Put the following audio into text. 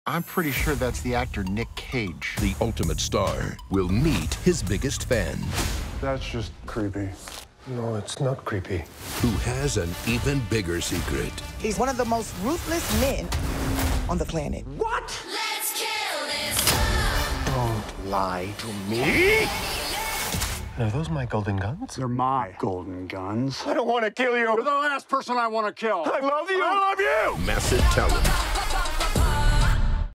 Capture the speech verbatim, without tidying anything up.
I'm pretty sure that's the actor Nick Cage. The ultimate star will meet his biggest fan. That's just creepy. No, it's not creepy. Who has an even bigger secret. He's one of the most ruthless men on the planet. What? Let's kill this love. Don't lie to me. Are those my golden guns? They're my golden guns. I don't want to kill you. You're the last person I want to kill. I love you. I love you. Massive talent.